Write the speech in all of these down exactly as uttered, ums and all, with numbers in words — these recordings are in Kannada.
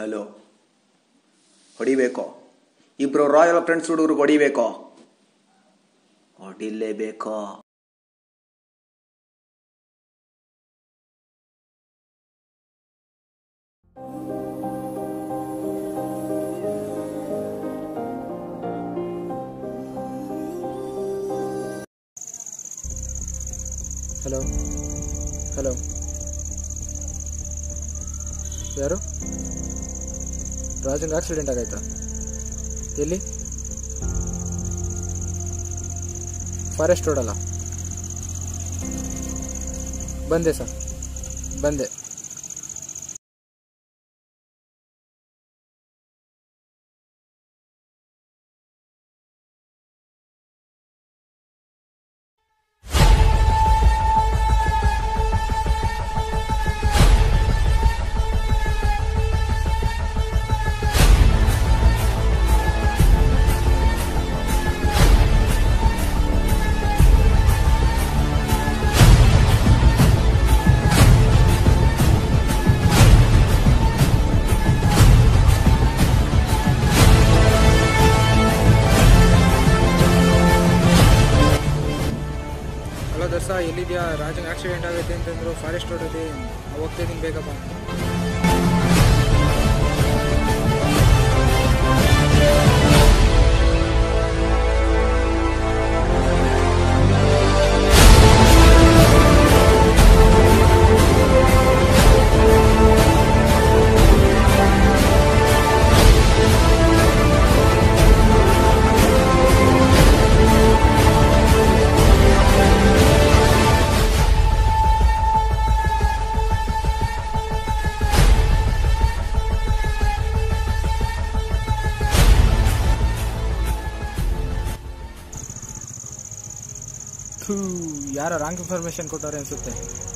ಹಲೋ, ಹೊಡಿಬೇಕೋ? ಇಬ್ರು ರಾಯಲ್ ಫ್ರೆಂಡ್ಸ್ ಹುಡುಗರು ಹೊಡಿಬೇಕೋ? ಹೊಡಿಲೇಬೇಕೋ? ಹಲೋ ಹಲೋ ಯಾರು? ರಾಜಂಗೆ ಆಕ್ಸಿಡೆಂಟ್ ಆಗೈತಾ? ಎಲ್ಲಿ? ಫಾರೆಸ್ಟ್ ರೋಡಲ್ಲ? ಬಂದೆ ಸರ್, ಬಂದೆ. ದರ್ಶ, ಎಲ್ಲಿದೆಯಾ? ರಾಜಂಗೆ ಆಕ್ಸಿಡೆಂಟ್ ಆಗೈತೆ ಅಂತಂದ್ರು. ಫಾರೆಸ್ಟ್ ರೋಡಲ್ಲಿ ಹೋಗ್ತಾ ಇದ್ದೀನಿ, ಬೇಗ ಬಾ. ಯಾರೋ ರಾಂಗ್ ಇನ್ಫಾರ್ಮೇಶನ್ ಕೊಟ್ಟವ್ರೆ ಅನ್ಸುತ್ತೆ.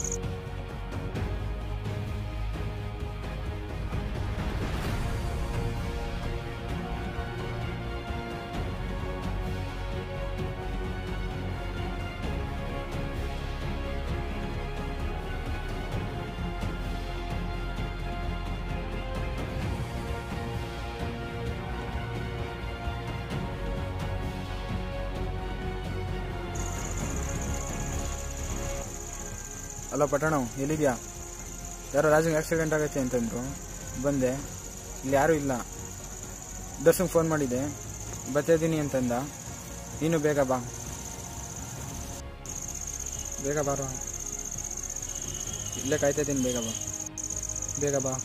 ಅಲ್ಲ ಪಟ್ಟಣ, ಎಲ್ಲಿದ್ಯಾ? ಯಾರೋ ರಾಜಂಗೆ ಆಕ್ಸಿಡೆಂಟ್ ಆಗೈತೆ ಅಂತಂದ್ರು. ಬಂದೆ, ಇಲ್ಲಿ ಯಾರೂ ಇಲ್ಲ. ದರ್ಶನ್ಗೆ ಫೋನ್ ಮಾಡಿದ್ದೆ, ಬರ್ತಿದ್ದೀನಿ ಅಂತಂದ. ನೀನು ಬೇಗ ಬಾ, ಬೇಗ ಬಾರೋ. ಇಲ್ಲೇ ಕಾಯ್ತಾ ಇದ್ದೀನಿ, ಬೇಗ ಬಾ, ಬೇಗ ಬಾ.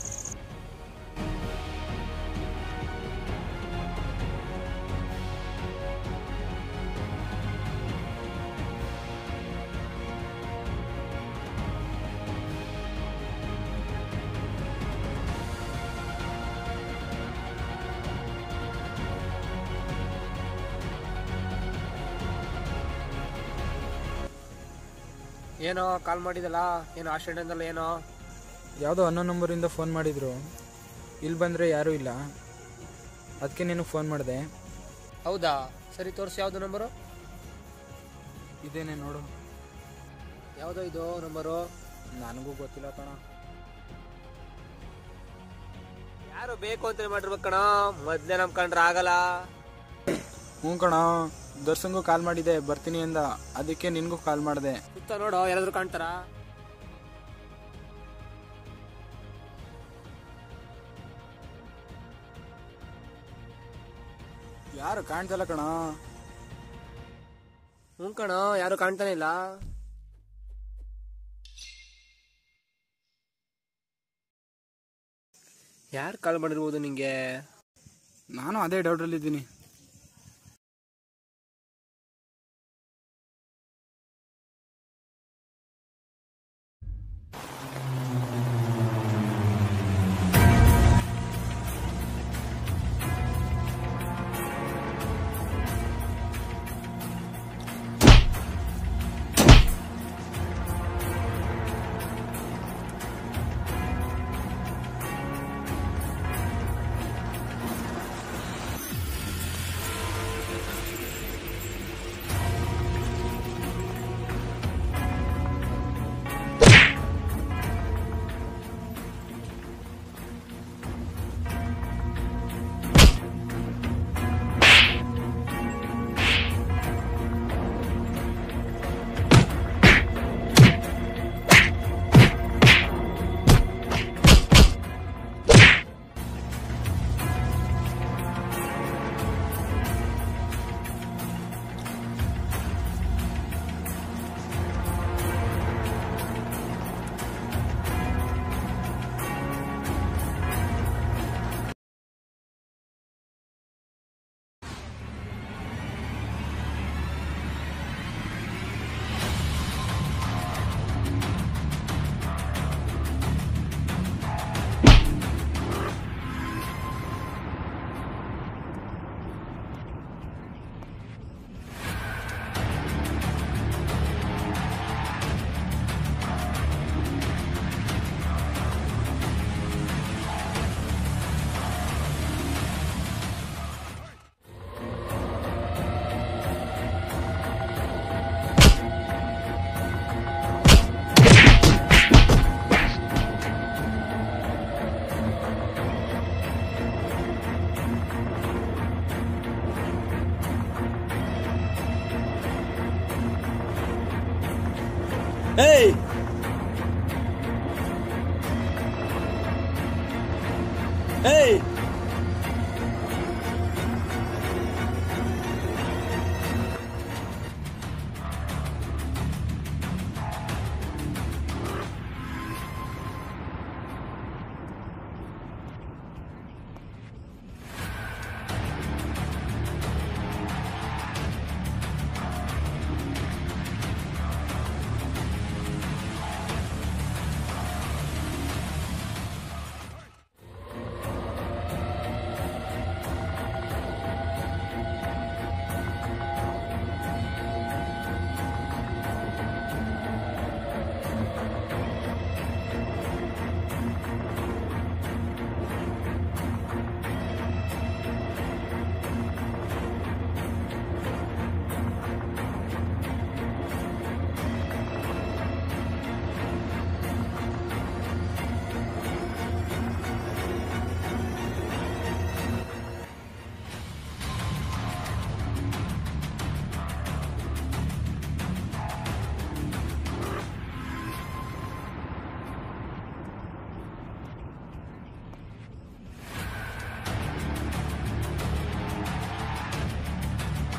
ಏನೋ ಕಾಲ್ ಮಾಡಿದಲ್ಲ, ಏನೋ ಆಕ್ಸಿಡೆಂಟ್ ಅಲ್ಲ? ಏನೋ ಯಾವುದೋ ಅನ್ನೋ ನಂಬರಿಂದ ಫೋನ್ ಮಾಡಿದ್ರು. ಇಲ್ಲಿ ಬಂದರೆ ಯಾರೂ ಇಲ್ಲ, ಅದಕ್ಕೆ ನೀನು ಫೋನ್ ಮಾಡಿದೆ. ಹೌದಾ? ಸರಿ ತೋರಿಸಿ, ಯಾವುದು ನಂಬರು? ಇದೇನೆ ನೋಡು. ಯಾವುದೋ ಇದು ನಂಬರು? ನನಗೂ ಗೊತ್ತಿಲ್ಲ ಕಣ. ಯಾರು ಬೇಕು ಅಂತ ಮಾಡಿರ್ಬೇಕು ಕಣ, ಮೊದಲೇ ನಮ್ ಕಂಡ್ರೆ ಆಗಲ್ಲ. ಹ್ಞೂ ಕಣ, ದರ್ಶನ್ಗೂ ಕಾಲ್ ಮಾಡಿದೆ, ಬರ್ತೀನಿ ಅಂದ. ಅದಕ್ಕೆ ನಿನ್ಗೂ ಕಾಲ್ ಮಾಡಿದೆ. ಸುತ್ತ ನೋಡು, ಯಾರಾದ್ರೂ ಕಾಣ್ತಾರ? ಯಾರು ಕಾಣ್ತಲ್ಲ ಕಣ. ಹ್ಞೂ ಕಣ, ಯಾರು ಕಾಣ್ತಾನೆ ಇಲ್ಲ. ಯಾರು ಕಾಲ್ ಮಾಡಿರ್ಬೋದು ನಿಂಗೆ? ನಾನು ಅದೇ ಡೌಟಲ್ಲಿದ್ದೀನಿ. Hey! Hey!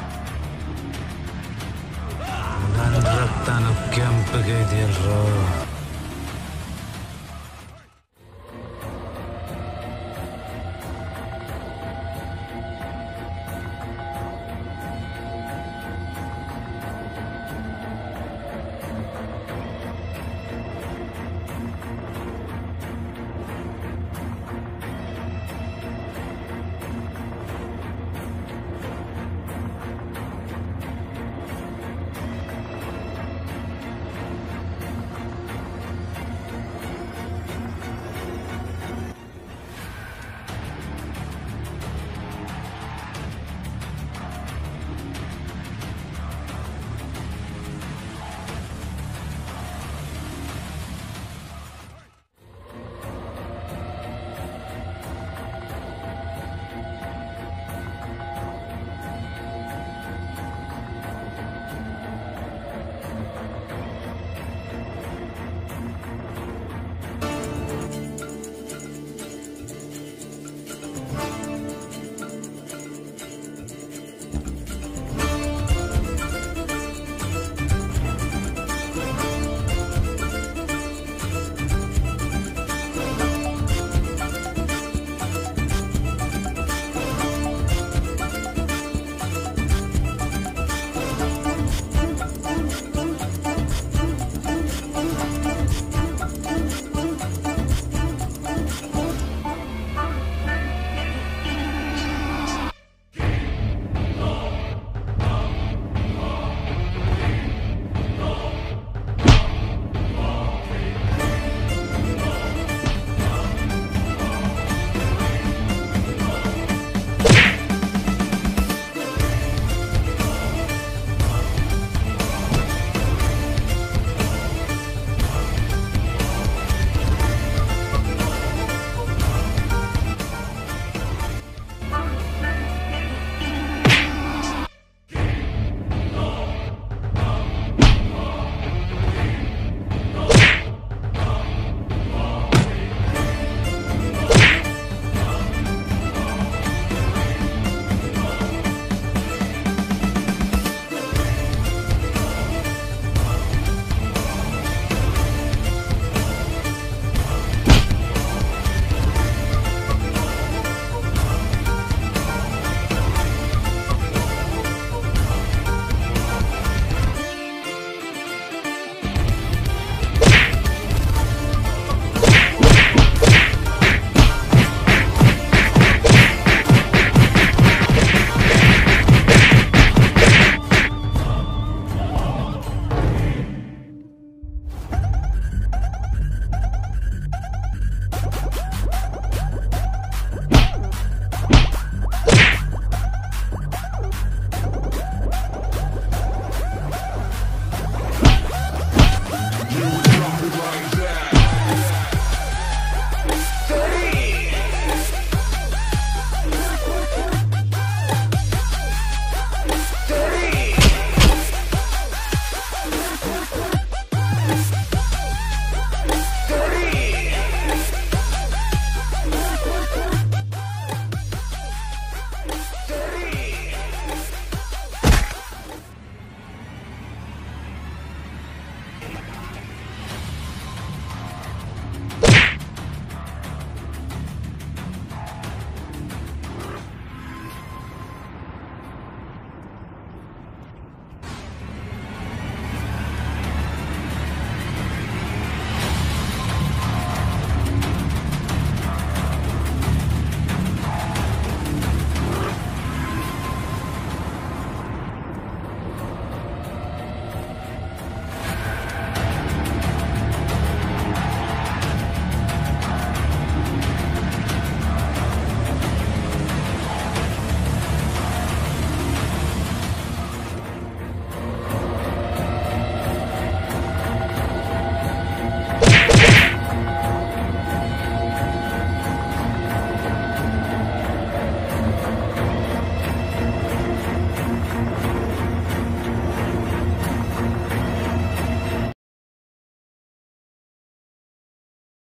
ನನ್ನ ರಕ್ತನ ಕೆಂಪಗೆ ಇದೆಯಲ್ರೋ.